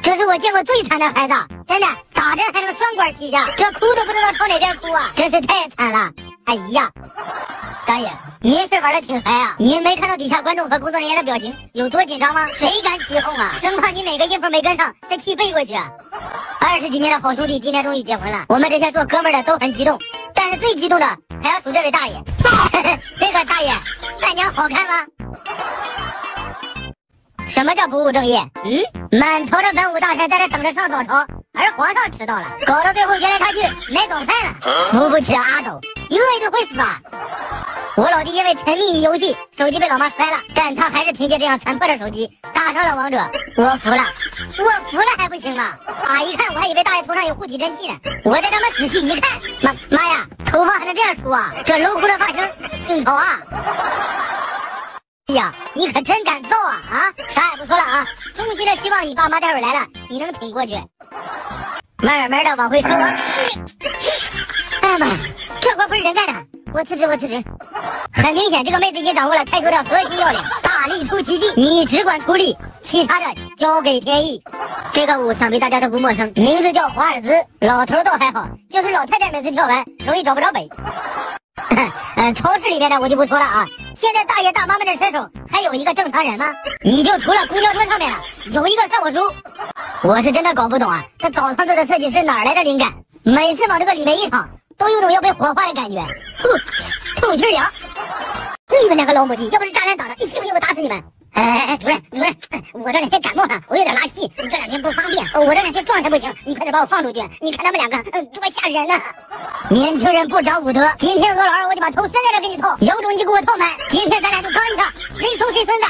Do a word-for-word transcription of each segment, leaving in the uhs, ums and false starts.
这是我见过最惨的孩子，真的，打针还能双管齐下，这哭都不知道朝哪边哭啊，真是太惨了。哎呀，大爷，您是玩的挺嗨啊！您没看到底下观众和工作人员的表情有多紧张吗？谁敢起哄啊？生怕你哪个音符没跟上，再气背过去啊！二十几年的好兄弟，今天终于结婚了，我们这些做哥们的都很激动，但是最激动的还要数这位大爷。这个大爷，伴娘好看吗？什么叫不务正业？嗯，满朝的文武大臣在这等着上早朝，而皇上迟到了，搞到最后原来他去买早饭了。扶不起的阿斗，一饿就会死啊！我老弟因为沉迷于游戏，手机被老妈摔了，但他还是凭借这样残破的手机打上了王者。我服了，我服了还不行吗？啊！一看我还以为大爷头上有护体真气呢，我再他妈仔细一看，妈妈呀，头发还能这样梳啊？这镂空的发型挺潮啊！哎呀，你可真敢造啊！啊，啥也不说了啊，衷心的希望你爸妈待会儿来了，你能挺过去，慢慢的往回收啊！哎呀妈呀，这活不是人干的，我辞职，我辞职。很明显，这个妹子已经掌握了开头的核心要领，大力出奇迹，你只管出力，其他的交给天意。这个舞想必大家都不陌生，名字叫华尔兹。老头倒还好，就是老太太每次跳完容易找不着北。嗯，超市里面的我就不说了啊。现在大爷大妈们的身手还有一个正常人吗？你就除了公交车上面了，有一个算我输。我是真的搞不懂啊，这澡堂子的设计师哪来的灵感？每次往这个里面一躺，都有种要被火化的感觉。呼，透气凉。你们两个老母鸡，要不是栅栏挡着，你信不信我打死你们？哎哎哎，主任主任，我这两天感冒了，我有点拉稀，这两天不方便，我这两天状态不行，你快点把我放出去。你看他们两个，嗯，多吓人呐！年轻人不长武德，今天鹅老二我就把头伸在这给你套，有种你就给我套满，今天咱俩就刚一下，谁怂谁孙子。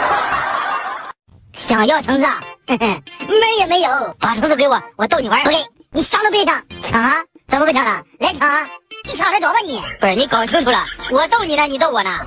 想要橙子啊？嘿嘿，门也没有，把橙子给我，我逗你玩。不给，你想都别想，抢啊？怎么不抢了？来抢啊！你抢得着吧你？不是，你搞清楚了，我逗你呢，你逗我呢？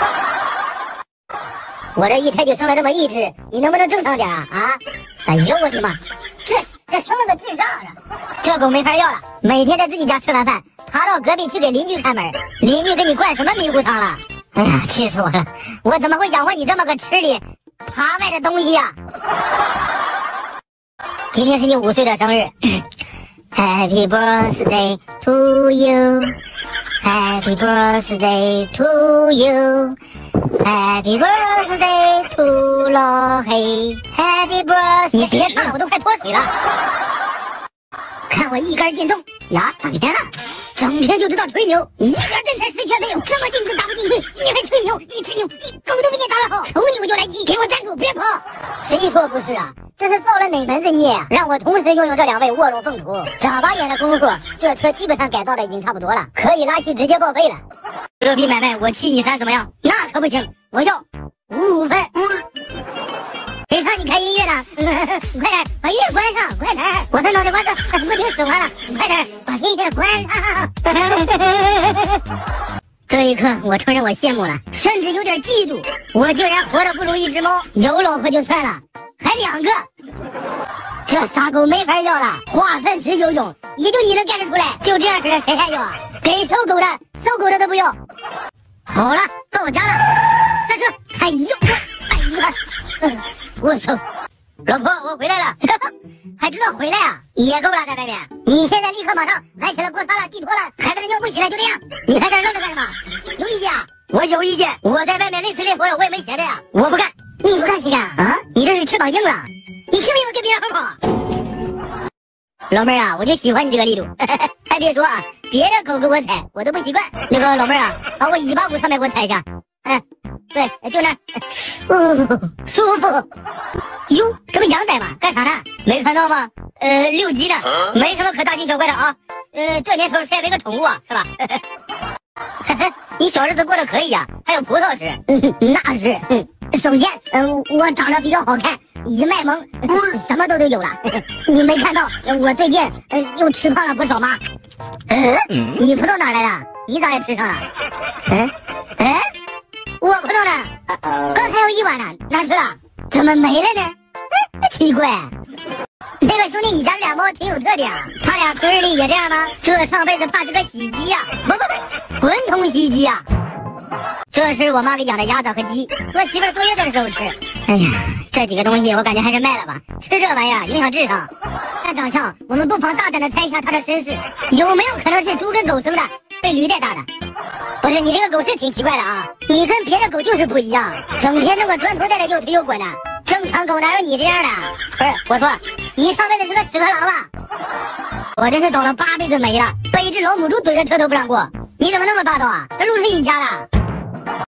我这一胎就生了这么一只，你能不能正常点啊？啊！哎呦我的妈，这这生了个智障啊！这狗没法要了，每天在自己家吃完饭，爬到隔壁去给邻居看门，邻居给你灌什么迷糊汤了？哎呀，气死我了！我怎么会养活你这么个吃里扒外的东西呀、啊？今天是你五岁的生日，Happy birthday to you，Happy birthday to you。Happy birthday to 老黑 ，Happy birthday！ 你别唱了，我都快脱水了。看我一杆进洞呀，打偏了，整天就知道吹牛，一点真材实学没有，这么近都打不进去，你还吹牛？你吹牛，你狗都比你打得好，瞅你我就来气，给我站住，别跑！谁说不是啊？这是造了哪门子孽啊？让我同时拥有这两位卧龙凤雏，眨巴眼的功夫，这车基本上改造的已经差不多了，可以拉去直接报废了。隔壁买卖，我七你三怎么样？那可不行，我要五分。谁让你开音乐呢？快点把音乐关上，快点！我这脑袋瓜子不听使唤了，快点把音乐关上。这一刻，我承认我羡慕了，甚至有点嫉妒。我竟然活得不如一只猫，有老婆就算了，还两个。这傻狗没法要了，化粪池游泳，也就你能干得出来。就这样式的谁还要啊？给收狗的，收狗的都不要。好了，到我家了，下车。哎呦我，哎呀，嗯，我操！老婆，我回来了，还知道回来啊？也够了，在外面。你现在立刻马上买起了锅刷了，地拖了，孩子的尿不洗了，就这样。你还在这愣着干什么？有意见啊？我有意见。我在外面累死累活了，我也没闲着呀。我不干。你不干谁干啊？你这是翅膀硬了。你信不信我跟别人好跑？老妹儿啊，我就喜欢你这个力度，还别说啊，别的狗给我踩，我都不习惯。那个老妹儿啊，把我尾巴骨上面给我踩一下。哎，对，就那儿，哦，舒服。哟，这不羊仔吗？干啥呢？没看到吗？呃，六级呢，没什么可大惊小怪的啊。呃，这年头谁也没个宠物啊，是吧？你小日子过得可以呀、啊，还有葡萄吃。嗯，那是。嗯，首先，嗯、呃，我长得比较好看。一卖萌，什么都都有了。你没看到我最近呃又吃胖了不少吗？嗯，你葡萄哪来的？你咋也吃上了？嗯，哎，我葡萄呢？刚才有一碗呢，哪去了？怎么没了呢？哎，奇怪。这个兄弟，你家俩猫挺有特点啊，他俩嘴里也这样吗？这上辈子怕是个洗衣机呀、啊！不不不，滚筒洗衣机呀、啊！这是我妈给养的鸭子和鸡，说媳妇儿坐月子的时候吃。哎呀。 这几个东西我感觉还是卖了吧，吃这玩意儿影响智商。看长相，我们不妨大胆的猜一下他的身世，有没有可能是猪跟狗生的，被驴带大的？不是，你这个狗是挺奇怪的啊，你跟别的狗就是不一样，整天弄个砖头带着就推又滚的，正常狗哪有你这样的？不是，我说你上辈子是个屎壳郎吧？我真是倒了八辈子霉了，被一只老母猪怼着车头不让过，你怎么那么霸道啊？这路是你家的？